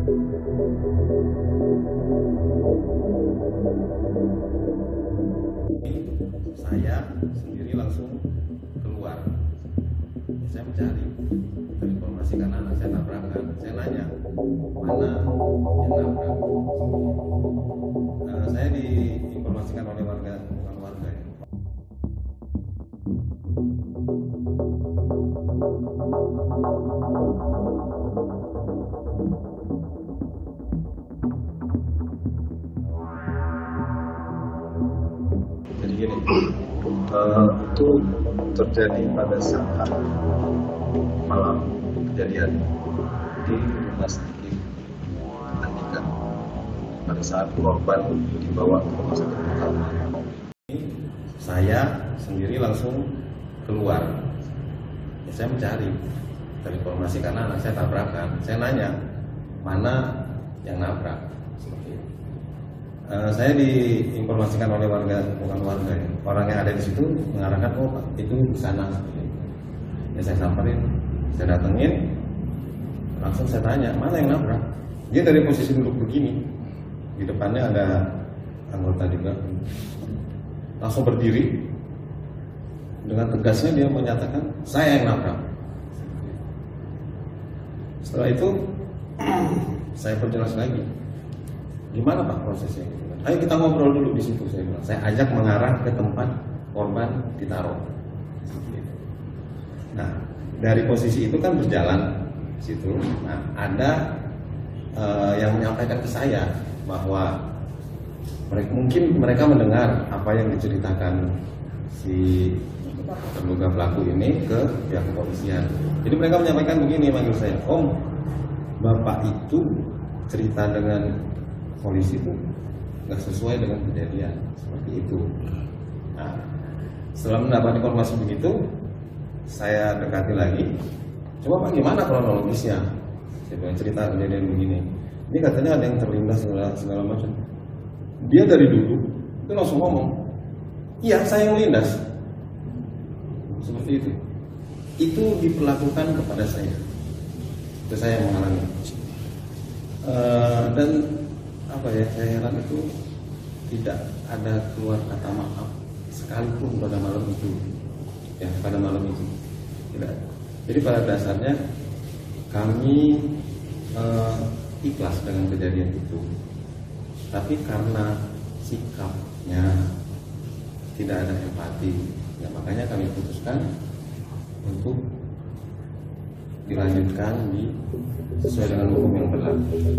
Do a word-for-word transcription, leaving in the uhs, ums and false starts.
Saya sendiri langsung keluar. Saya mencari informasi karena anak saya tabrakan. Saya nanya mana yang nabrak. Uh, saya diinformasikan oleh warga, bukan warga ya. Jadi gini, uh, itu terjadi pada saat malam kejadian di rumah sakit Andika. Pada saat korban dibawa ke rumah sakit pertama, saya sendiri langsung keluar. Ya, saya mencari dari informasi karena anak saya tabrakan. Saya nanya mana yang nabrak. Uh, saya diinformasikan oleh warga, bukan warga ya. Orang yang ada di situ mengarahkan, oh Pak, itu di sana. Ya saya samperin, saya datengin, langsung saya tanya, mana yang nabrak? Dia dari posisi duduk begini, di depannya ada anggota juga, langsung berdiri, dengan tegasnya dia menyatakan, saya yang nabrak. Setelah itu, saya perjelas lagi, gimana Pak prosesnya? Ayo kita ngobrol dulu di situ, saya bilang. Saya ajak mengarah ke tempat korban ditaruh. Nah, dari posisi itu kan berjalan situ. Nah, ada uh, yang menyampaikan ke saya bahwa mereka, mungkin mereka mendengar apa yang diceritakan si terduga pelaku ini ke pihak kepolisian. Jadi mereka menyampaikan begini, manggil saya, Om, Bapak itu cerita dengan polisi itu nggak sesuai dengan kejadian seperti itu. Nah, setelah mendapat informasi begitu, saya dekati lagi. Coba Pak, gimana kronologisnya? Saya bilang cerita kejadian begini. Ini katanya ada yang terlindas segala, segala macam. Dia dari dulu itu langsung ngomong, iya saya yang lindas. Seperti itu. Itu diperlakukan kepada saya. Itu saya yang mengalami. Uh, dan apa ya, saya heran itu tidak ada keluar kata maaf sekalipun pada malam itu, ya pada malam itu tidak. Jadi pada dasarnya kami eh, ikhlas dengan kejadian itu, tapi karena sikapnya tidak ada empati, ya makanya kami putuskan untuk dilanjutkan di sesuai dengan hukum yang berlaku.